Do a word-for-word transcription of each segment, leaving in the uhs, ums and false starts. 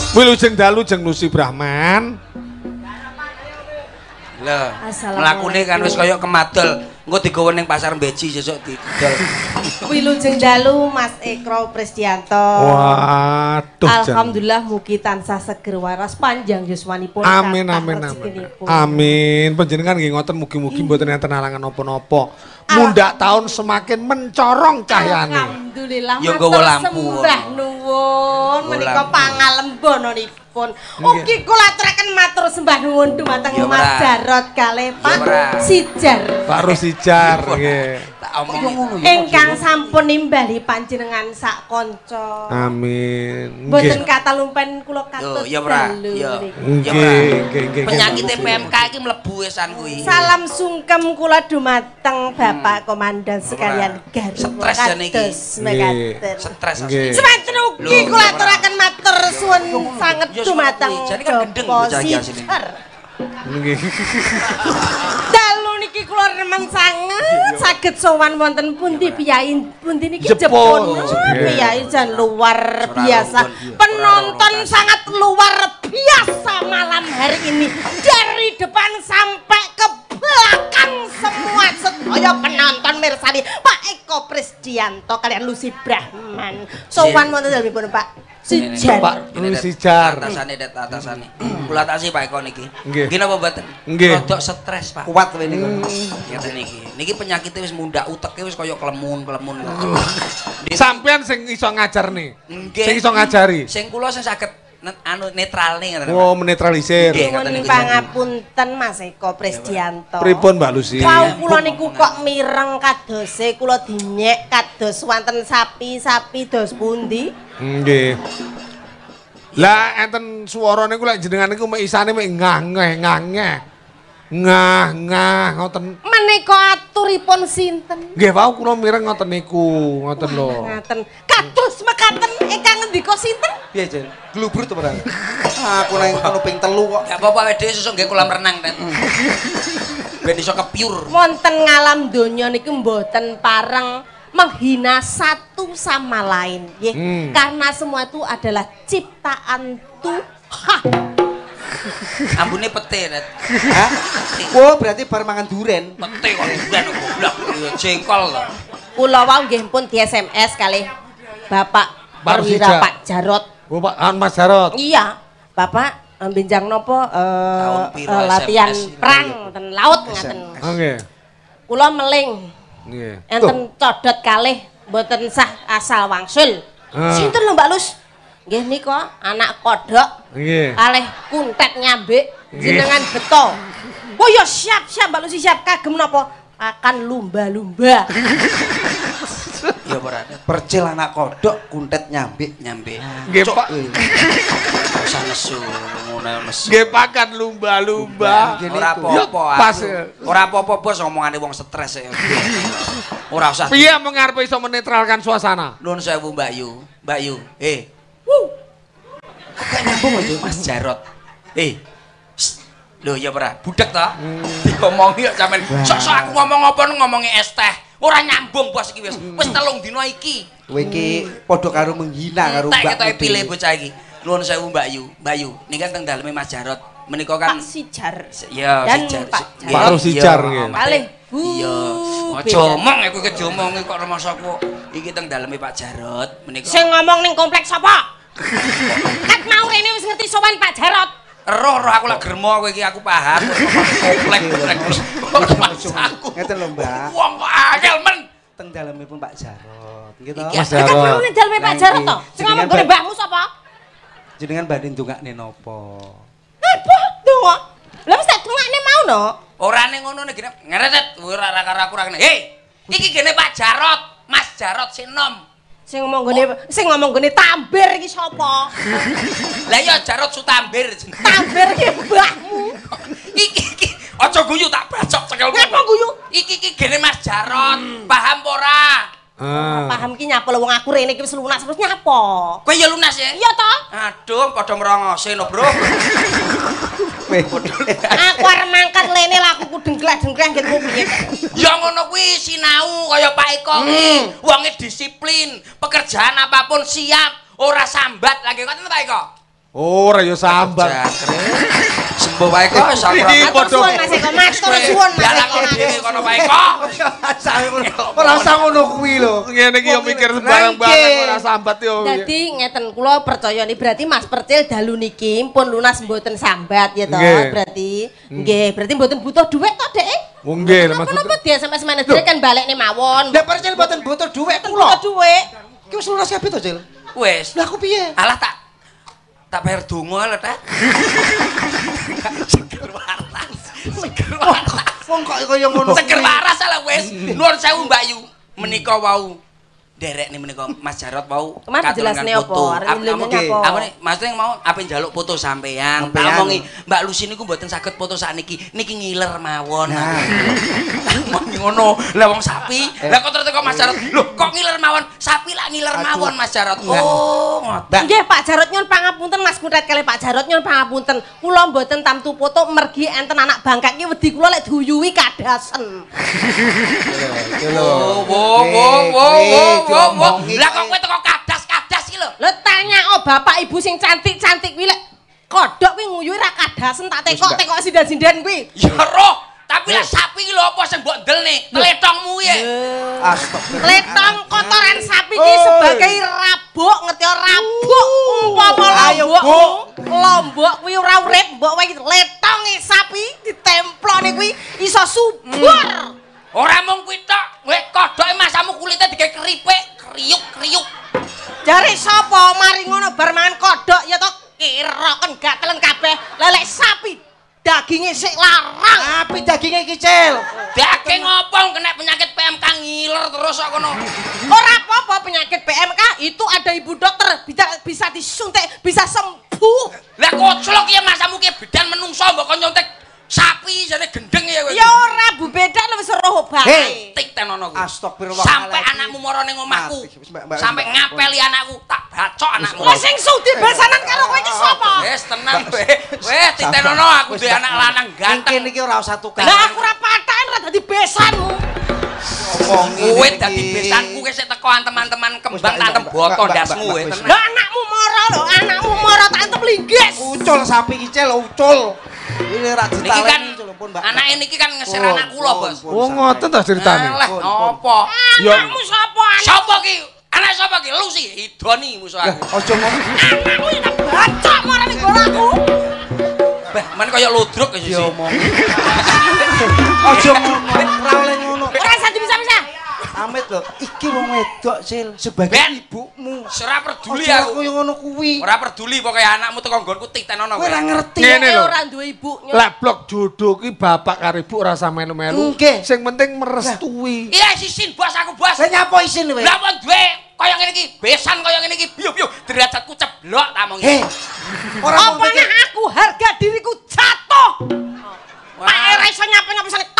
Wilujeng dalu jeng Lucy Brahman. Lah, mlakune kan wis kaya kemadol. Engko digawa ning pasar Beji sesuk didol. Wilujeng dalu Mas Ekro Prisdianto. Waduh. Alhamdulillah mugi tansah seger waras panjang yuswanipun. Amin amin amin. Amin. Panjenengan nggih ngoten mugi-mugi mboten enten halangan napa-napa. Mundak tahun semakin mencorong cahyane. Alhamdulillah. Ya nggawa lampu. Sembah nuwun menika pangalembonipun. Ugi kula aturaken matur sembah nuwun dumateng Mas Jarot kalih Pak Sijar. Pak Rusijar nggih. Tak omong ngono ya. Ingkang sampun nimbali panjenengan sak kanca. Amin. Mboten kata lumpen kula katut. Ya ora. Ya. Nggih, nggih, nggih. Penyakit P M K iki mlebu wesan kuwi. Salam sungkem kula dumateng Bapak Komandan sekalian garwa. Stres jane iki. Stres. Semanten ugi kula aturaken matur suwun sanget dumateng jane kan gendeng bocah iki asline. Nggih. Dalu niki kula remen sanget saged sowan wonten pundi piyai pundi niki jepun. Piyai jan luar biasa. Penonton sangat luar biasa malam hari ini. Dari depan sampai ke belakang semua sedaya penonton mirsani Pak Eko Prisdianto kalian Lucy Brahman. Sowan wonten dalemipun Pak Sijar. Pak Sijar. Atasane det atasane. Kula taksi Pak Eko niki. Nggih. Nggih napa mboten? Nggih. Rodok stres Pak. Kuat kowe niku. Ngeten niki. Niki penyakite wis mundhak uteke wis kaya klemun-klemun. Sampean sing iso ngajarne. Nggih. Sing iso ngajari. Sing kula sing saged anu netralne ngoten. Oh, menetralisir. Nuwun pangapunten Mas Eko Prisdianto. Pripun Mbak Lucy? Wau kula niku kok mireng kadose kula dinyek kados wonten sapi-sapi dos pundi? Nggih. Lah enten swara niku lek jenengan niku mek isane mek ngangeh ngangeh. Ngah ngah ngoten. Menika aturipun sinten? Nggih wau kula mireng ngoten niku, ngoten lho. Ngaten. Kados mekaten ingkang ngendika sinten? Piye, Jen? Glubrut to ora? Aku nang kono ping telu kok. Ya apa-apa awake dhewe sesuk nggih kolam renang, Tet. Ben iso kepiur. Wonten ngalam donya niku mboten pareng menghina satu sama lain, nggih. Hmm. Karena semua itu adalah ciptaan Tuhan. Ambune pete, Tet. Hah? Oh, berarti bar mangan duren. Pete kok duren goblok jengkol to. Kula wau nggih pun di S M S kalih Bapak Perwira Pak Jarot. Oh, Pak Mas Jarot. Iya, Bapak benjang nopo uh, uh, latihan S M S, perang ten laut ngaten. Nggih. Kula meling. Nggih. Enten codot kalih mboten sah asal wangsul. Ah. Sinten lho Mbak Lus? Nggih nika anak kodok. Nggih. Kalih kuntet nyambik jenengan beto. Oh ya siap siap Mbak Lus siap kagem napa? Akan lumba-lumba. Ya ora. Percil anak kodok kuntet nyambik Nyambe. Nggih Pak. Usah nesu ngono nesu. Nggih pakan lumba-lumba. Ora apa-apa. Pas. Ora apa-apa bos omongane wong stres e. Ora usah. Piye mengarepe iso menetralkan suasana? Nuwun sewu Mbak Yu. Mbak Yu. Eh. Wuh. Kok nyambung itu Mas Jarot. Eh. Lho ya ora, budek to. Diomongi kok sampean. Sok-sok aku ngomong apa ngomongi es teh. Ora nyambung bos iki wis. Wis telung dina iki. Kowe iki padha karo menghina karo Mbak. Tak ketoke pilih bocah iki. Nuwun sewu Mbak Yu. Mbak Yu, niki kan teng daleme Mas Jarot. Menika kan Pak Sijar. Ya, Dan Sijar. Pak Pak Rusijar nggih. Kalih. Iya. Aja omong aku kejomong kok rumangsaku. Iki teng daleme Pak Jarot. Menika. Sing ngomong ning kompleks sapa? Kat mau rene wis ngerti sowan Pak Jarot. Roh roh aku lak germo kowe iki aku paham. Komplek komplek. Aku. Ngeten lho, Mbak. Wong kok angel men. Teng dalemipun Pak Jarot. Nggih to. Mas Kat Jarot. mau ning daleme Pak Jarot to. Sing ngomong gone mbahmu sapa? Jenengan badhe ndongakne napa? Apa donga? Lah wis tak dongakne mau no. Ora ning ngono nek gene ngeretet ora karo aku ora kene. Hei, iki gene Pak Jarot, Mas Jarot sinom. Sing ngomong gone sing ngomong gone tambir iki sapa? Lah ya Jarot Sutambir. Tambir ki mbahmu. Iki iki aja guyu tak bacok cekelmu. Ngapa guyu? Iki iki gene Mas Jarot. Paham apa ora? Ah. Paham ki nyapa lho wong aku rene iki wis lunas terus nyapa? Kowe ya lunas ya? Iya to? Aduh, padha merongose no, Bro. Aku arep mangkat lene lah aku dengklek-dengklek nggetmu piye? Ya ngono kuwi sinau kaya Pak Eko kuwi. Wonge disiplin, pekerjaan apapun siap, ora sambat lagi ngoten Pak Eko. Ora ya sambat. Sembuh wae kok sambat. Matur suwun Mas Eko, matur suwun Mas Eko. Dhewe kono wae kok. Ora usah ngono kuwi lho. Ngene iki yo mikir barang-barang ora sambat yo. Dadi ngeten kula percaya nih berarti Mas Percil dalu niki pun lunas mboten sambat ya toh. Berarti nggih, berarti mboten butuh dhuwit to, Dek? Oh nggih, Mas. Kenapa dia S M S manajer kan balekne mawon. Lah Percil mboten butuh dhuwit kula. Butuh dhuwit. Ki wis lunas kabeh to, Cil? Wis. Lah aku piye? Alah tak tak bayar donga lho, Tek. Seger waras. Seger waras. Wong kok kaya ngono. Seger waras lah wis. Nuwun sewu Mbak Yu. Menika wau derek nih menika Mas Jarot wau kemarin jelasne apa? Aku apa? aku nih maksudnya mau ape njaluk foto sampean. Tak omongi Mbak Lucy niku mboten saged foto sakniki. Niki ngiler mawon. Nah. Ngono. Lah wong sapi. Lah kok terus kok Mas Jarot. Loh, kok ngiler mawon? Sapi lak ngiler mawon Mas Jarot. Oh, ngoten. Nggih Pak Jarot nyuwun pangapunten Mas Kutet kali Pak Jarot nyuwun pangapunten. Kula mboten tamtu foto mergi enten anak bangkak iki wedi kula lek diyuyui kadasen. Oh, wo wo wo wo wo. Lah kok kowe teko kadas-kadas iki lho. Lho tanya oh bapak ibu sing cantik-cantik kuwi lek kodhok kuwi nguyuhi ra kadasen tak tekok-tekok sindan-sindan kuwi. Ya roh, tapi lah sapi iki lho apa sing mbok ndelne? Tletongmu kuwi. Astagfirullah. Tletong kotoran sapi iki sebagai rabuk, ngerti ora rabuk. Umpama lombok. Lombok kuwi ora urip, mbok wae letonge sapi ditemplone kuwi iso subur. Ora mung kuwi tok, wek kodhoke masamu kulite digawe keripik, kriuk-kriuk. Jare sapa mari ngono bar mangan kodhok ya to kiroken gatelen kabeh. Lelek sapi daginge sik larang. Api daginge iki, Cil. Daging opo kena penyakit P M K ngiler terus kok kono. Ora apa-apa penyakit P M K itu ada ibu dokter bisa bisa disuntik, bisa sembuh. Lah koclok ya masamu ki bedan menungso mbok kon nyontek sapi jane gendeng ya kowe. Ya ora Bu Bedan wis roh bae. Hei, tik tenono kuwi. Astagfirullah. Sampai anakmu moro ning omahku. Sampai ngapeli anakku, tak bacok anakmu. Lah sing sudi besanan karo kowe iki sapa? Wis tenang kowe. Wis tik tenono aku duwe anak lanang ganteng. Iki ora usah tukar. Lah aku ora patahen ora dadi besanmu. Kowe dadi besanku ki sik teko teman-teman kembang tak temboto ndasmu kowe tenang. Lah anakmu moro lho, anakmu moro tak entem linggis. Ucul sapi iki, Cil, ucul. Ini ra ditaleni pun, Mbak. Anake niki kan ngeser anak kula, Bos. Oh, ngoten ta ceritane. Lah, apa? Anakmu sapa? Sapa ki? Anak sapa ki? Lu sih idoni musuh aku. Aja ngomong. Anakmu iki bacok marani golaku. Bah, men kaya ludruk ya sih. Ngomong. Aja ngomong, ra oleh ngono. Ora bisa bisa-bisa. Amit lho, iki wong wedok, Sil, sebagai Ben, ibumu. Ora peduli Aja aku. koyo ngono kuwi. Ora peduli pokoke anakmu teko nggonku titenono Kowe ora ngerti. Ngene lho. Ora duwe ibu. Lah blok jodoh ki bapak karo ibu ora usah melu-melu. Nggih. Sing penting merestui. Iya sisin bos aku bos. Lah nyapa isin kowe? Lah apa duwe kaya ngene iki, besan kaya ngene iki. Biyo biyo derajatku ceblok ta mong Heh. iki. Ora Apa nek aku harga diriku jatuh? Pak ora iso nyapa-nyapa sane.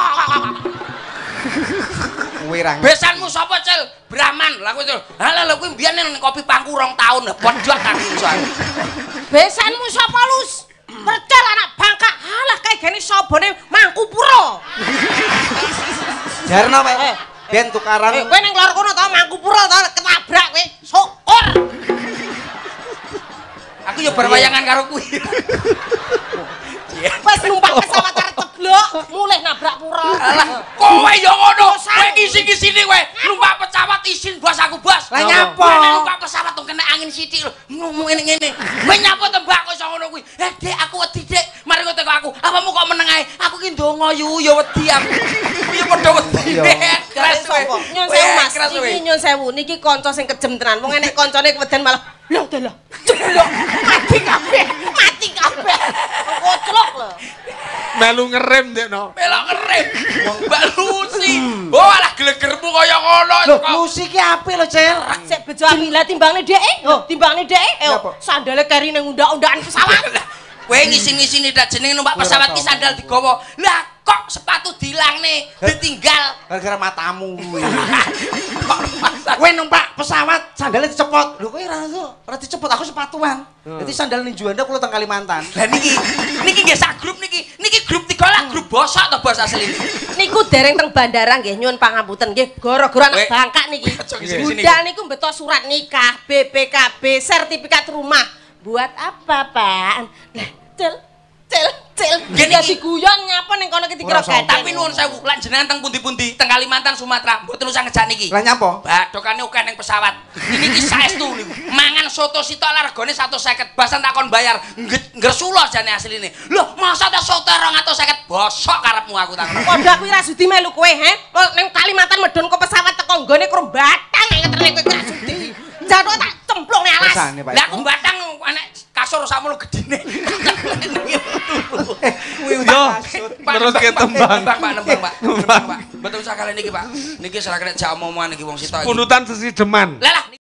kowe ra. Besanmu sapa, Cil? Brahman. Lah kowe Cil. Lah lha kowe mbiyen nang kopi pangku rong taun, bodhok kan iso. Besanmu sapa, Lus? Percel anak bangka. Halah kae gene sabone Mangkupura. Jarno wae. Ben tukaran. Eh, kowe ning lor kono to Mangkupura to ketabrak kowe. Syukur. Aku yo berwayangan karo kuwi. Wes numpak pesawat arep ceblok, mulih nabrak pura. Alah, kowe yo ngono. Kowe ngisi-ngisine kowe numpak pesawat isin bos aku, Bos. Lah nyapa? Kowe numpak pesawat tuh kena angin sithik lho. Ngomong ngene-ngene. Kowe nyapa tembak kok iso ngono kuwi. Eh, Dik, aku wedi, Dik. Mari kowe teko aku. Apamu kok meneng ae? Aku ki ndonga yu yo wedi aku. Yo padha wedi. Keras kowe. Nyun sewu Mas, iki nyun sewu. Niki kanca sing kejem tenan. Wong enek kancane keweden malah lho dalah. Ceblok. Mati kabeh. Mati kabeh. Koclok lho. Melu ngerem Dekno. Melok ngerem. Mbak Lucy. Oh, alah gelegermu kaya ngono Lho, kok. Lucy ki apik lho, Cil. Sik bejo Amila timbangne dhek. Oh, timbangne dhek. Eh, sandale keri ning undak-undakan pesawat. Kowe ngisi-ngisini dak jenenge numpak pesawat ki sandal digawa. Lah kok sepatu dilangne, ditinggal. Gara-gara matamu kuwi. Kowe numpak pesawat sandalnya dicepot. Lho kowe ora ora dicepot, aku sepatuan. Dadi sandal ning Juanda kula teng Kalimantan. Lah niki, niki nggih sak grup niki. Niki grup tiga lah, grup bosok to bos asli ini. Niku dereng teng bandara nggih nyuwun pangapunten nggih gara-gara anak bangka niki. Budal niku mbeto surat nikah, B P K B, sertifikat rumah. Buat apa, Pak? Lah, Cil, Cil, Cil. Gini Ya iki. diguyon nyapa ning kono ki dikira gatheng. Tapi nuwun sewu, lan jenengan teng pundi-pundi, teng Kalimantan, Sumatera, mboten usah ngejak niki. Lah nyapa? Badokane akeh ning pesawat. Ini iki saestu niku. Mangan soto sitok lah regane seratus lima puluh. Basan takon bayar, ngresula jane asline. Lho, masa ta soto seratus lima puluh bosok karepmu aku takon. Padha aku ora sudi melu kowe, he. Ning Kalimantan medhon kok pesawat teko nggone kro batang ngetrene kowe ora sudi. Jatuh tak cemplung ning alas. Kersane, Pak. Lah aku batang enek kasur sakmono gedine. Yo, terus ke tembang. Pak, Pak, nembang, Pak. Nembang, Pak. Betul sakale niki, Pak. Niki salah kena jak omongan iki wong sitok iki. Pundutan sesi deman. Lah lah